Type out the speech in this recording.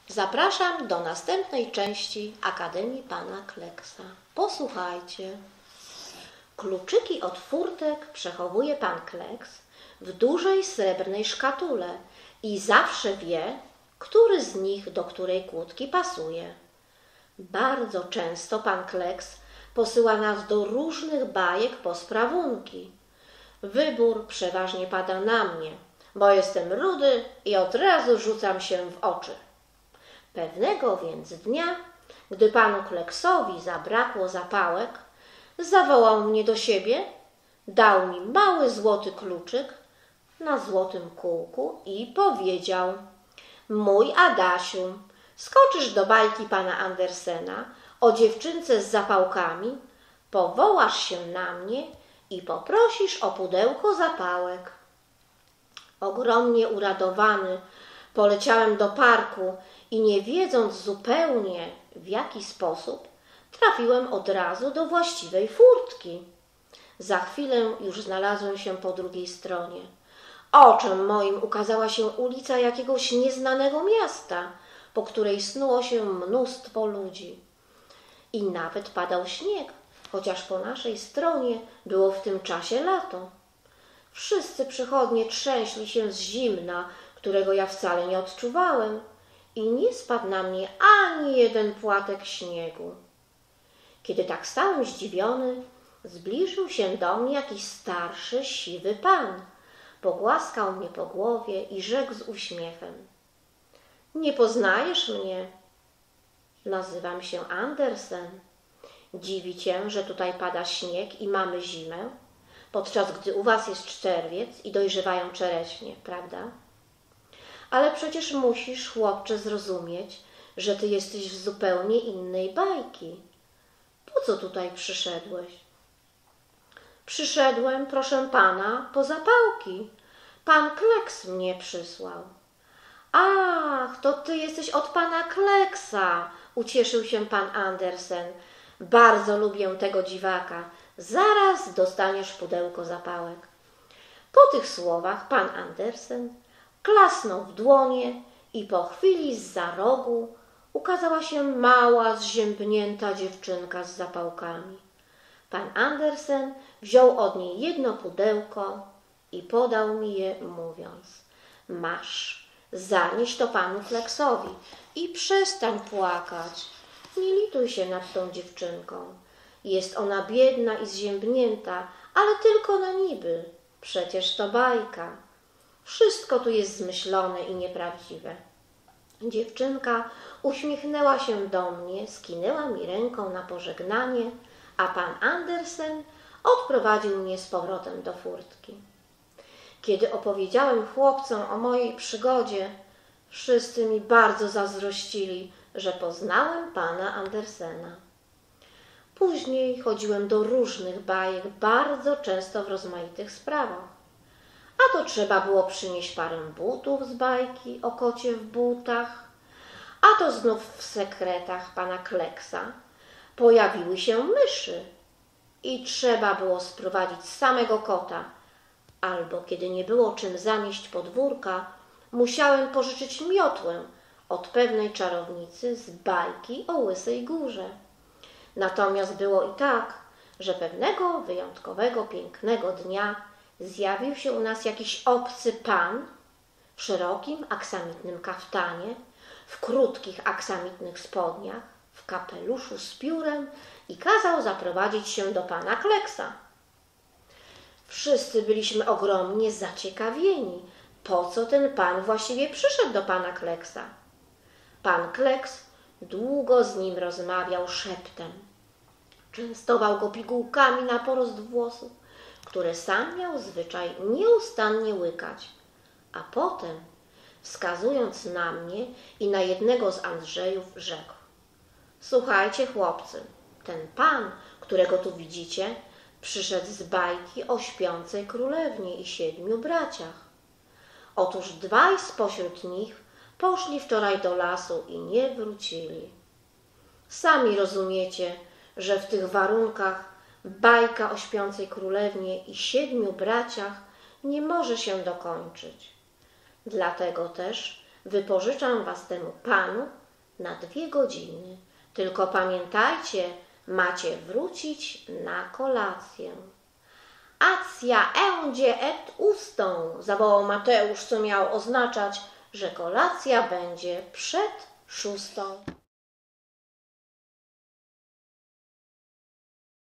Zapraszam do następnej części Akademii Pana Kleksa. Posłuchajcie. Kluczyki od furtek przechowuje Pan Kleks w dużej srebrnej szkatule i zawsze wie, który z nich do której kłódki pasuje. Bardzo często Pan Kleks posyła nas do różnych bajek po sprawunki. Wybór przeważnie pada na mnie, bo jestem rudy i od razu rzucam się w oczy. Pewnego więc dnia, gdy Panu Kleksowi zabrakło zapałek, zawołał mnie do siebie, dał mi mały złoty kluczyk na złotym kółku i powiedział: mój Adasiu, skoczysz do bajki pana Andersena o dziewczynce z zapałkami, powołasz się na mnie i poprosisz o pudełko zapałek. Ogromnie uradowany poleciałem do parku i nie wiedząc zupełnie w jaki sposób, trafiłem od razu do właściwej furtki. Za chwilę już znalazłem się po drugiej stronie. Oczom moim ukazała się ulica jakiegoś nieznanego miasta, po której snuło się mnóstwo ludzi. I nawet padał śnieg, chociaż po naszej stronie było w tym czasie lato. Wszyscy przychodnie trzęśli się z zimna, którego ja wcale nie odczuwałem, i nie spadł na mnie ani jeden płatek śniegu. Kiedy tak stałem zdziwiony, zbliżył się do mnie jakiś starszy, siwy pan. Pogłaskał mnie po głowie i rzekł z uśmiechem: nie poznajesz mnie? Nazywam się Andersen. Dziwi cię, że tutaj pada śnieg i mamy zimę, podczas gdy u was jest czerwiec i dojrzewają czereśnie, prawda? Ale przecież musisz, chłopcze, zrozumieć, że ty jesteś z zupełnie innej bajki. Po co tutaj przyszedłeś? Przyszedłem, proszę pana, po zapałki. Pan Kleks mnie przysłał. Ach, to ty jesteś od pana Kleksa, ucieszył się pan Andersen. Bardzo lubię tego dziwaka. Zaraz dostaniesz pudełko zapałek. Po tych słowach pan Andersen klasnął w dłonie i po chwili zza rogu ukazała się mała, zziębnięta dziewczynka z zapałkami. Pan Andersen wziął od niej jedno pudełko i podał mi je, mówiąc: masz, zanieś to panu Kleksowi i przestań płakać. Nie lituj się nad tą dziewczynką. Jest ona biedna i zziębnięta, ale tylko na niby. Przecież to bajka. Wszystko tu jest zmyślone i nieprawdziwe. Dziewczynka uśmiechnęła się do mnie, skinęła mi ręką na pożegnanie, a pan Andersen odprowadził mnie z powrotem do furtki. Kiedy opowiedziałem chłopcom o mojej przygodzie, wszyscy mi bardzo zazdrościli, że poznałem pana Andersena. Później chodziłem do różnych bajek, bardzo często w rozmaitych sprawach. A to trzeba było przynieść parę butów z bajki o kocie w butach, a to znów w sekretach pana Kleksa pojawiły się myszy i trzeba było sprowadzić samego kota, albo kiedy nie było czym zanieść podwórka, musiałem pożyczyć miotłę od pewnej czarownicy z bajki o Łysej Górze. Natomiast było i tak, że pewnego wyjątkowego, pięknego dnia zjawił się u nas jakiś obcy pan w szerokim aksamitnym kaftanie, w krótkich aksamitnych spodniach, w kapeluszu z piórem i kazał zaprowadzić się do pana Kleksa. Wszyscy byliśmy ogromnie zaciekawieni, po co ten pan właściwie przyszedł do pana Kleksa. Pan Kleks długo z nim rozmawiał szeptem. Częstował go pigułkami na porost włosów, które sam miał zwyczaj nieustannie łykać, a potem, wskazując na mnie i na jednego z Andrzejów, rzekł: słuchajcie, chłopcy, ten pan, którego tu widzicie, przyszedł z bajki o śpiącej królewnie i 7 braciach. Otóż 2 spośród nich poszli wczoraj do lasu i nie wrócili. Sami rozumiecie, że w tych warunkach bajka o śpiącej królewnie i 7 braciach nie może się dokończyć. Dlatego też wypożyczam was temu panu na 2 godziny. Tylko pamiętajcie, macie wrócić na kolację. Acja ędzie et ustą, zawołał Mateusz, co miało oznaczać, że kolacja będzie przed 6.